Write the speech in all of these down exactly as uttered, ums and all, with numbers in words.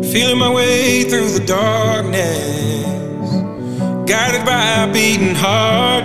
Feeling my way through the darkness, guided by a beating heart.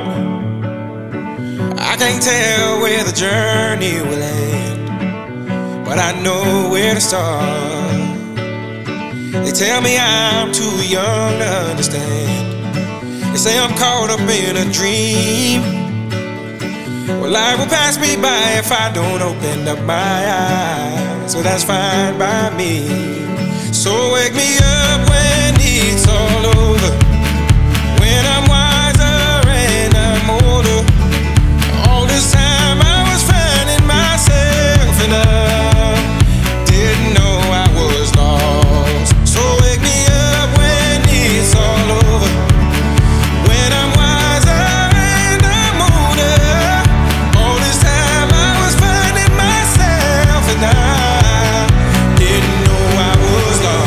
I can't tell where the journey will end, but I know where to start. They tell me I'm too young to understand. They say I'm caught up in a dream. Well, life will pass me by if I don't open up my eyes, so that's fine by me. So wake me up when it's all over, when I'm wiser and I'm older. All this time I was finding myself and I didn't know I was lost. So wake me up when it's all over, when I'm wiser and I'm older. All this time I was finding myself and I didn't know I was lost.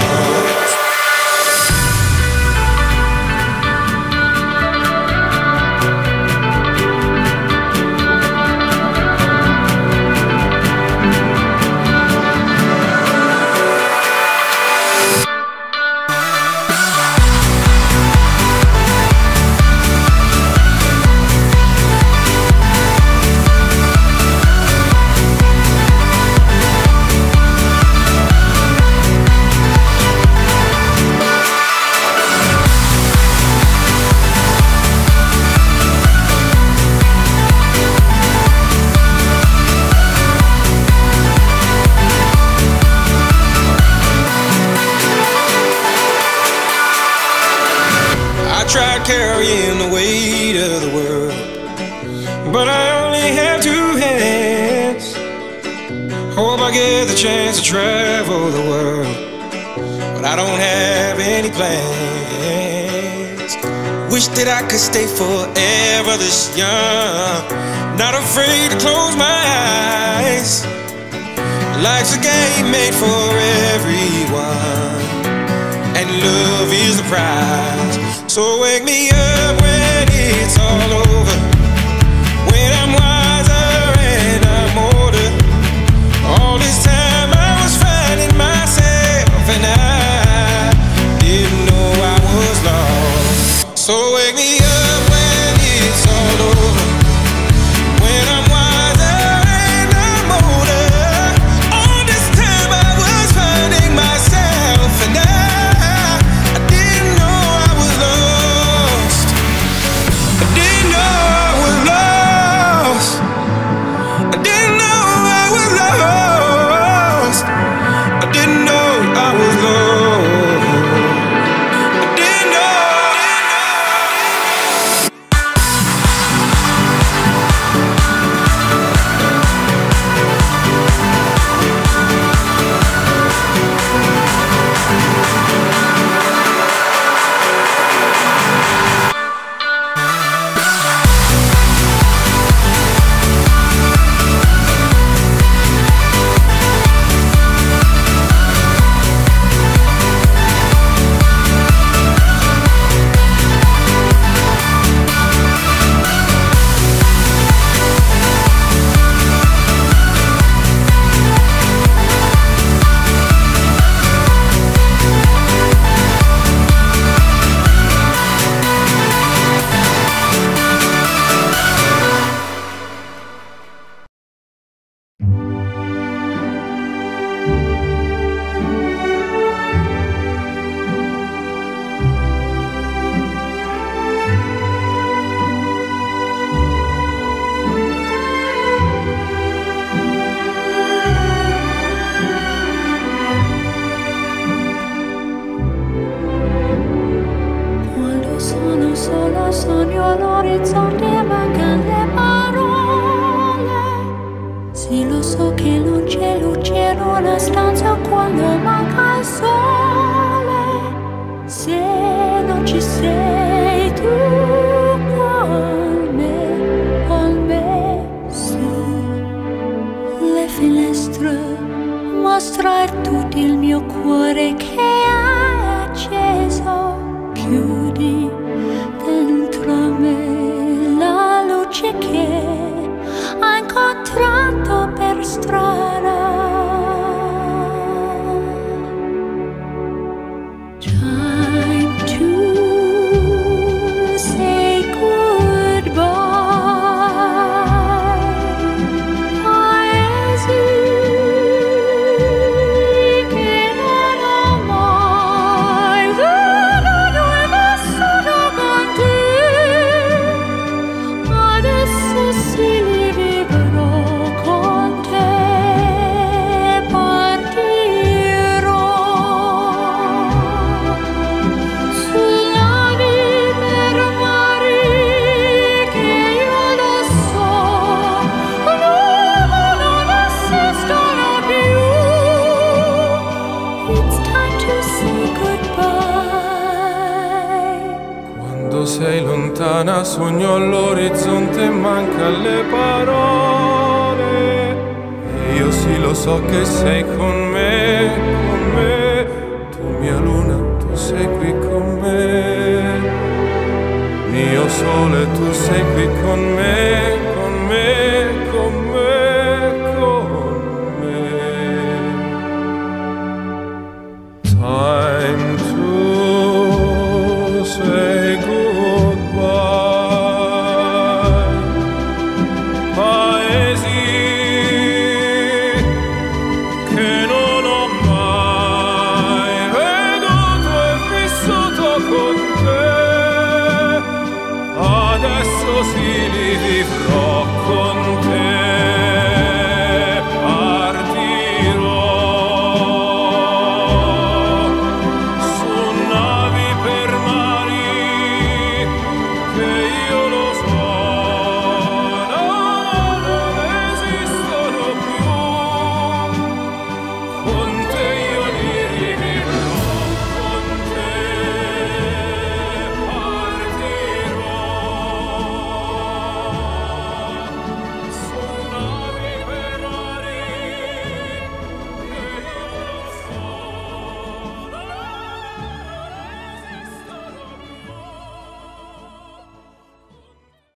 Tried carrying the weight of the world, but I only have two hands. Hope I get the chance to travel the world, but I don't have any plans. Wish that I could stay forever this young, not afraid to close my eyes. Life's a game made for everyone, and love is the prize. So wake me up when it's all over, when I'm wiser and I'm older. All this time I was finding myself and I didn't know I was lost. So wake me up when it's all over, when I'm wiser and I'm older. All this time I was finding myself and I chiudi dentro me la luce che ha incontrato per strada. luna, sogno all'orizzonte, manca le parole. E io sì lo so che sei con me, con me. Tu mia luna, tu sei qui con me. Mio sole, tu sei qui con me.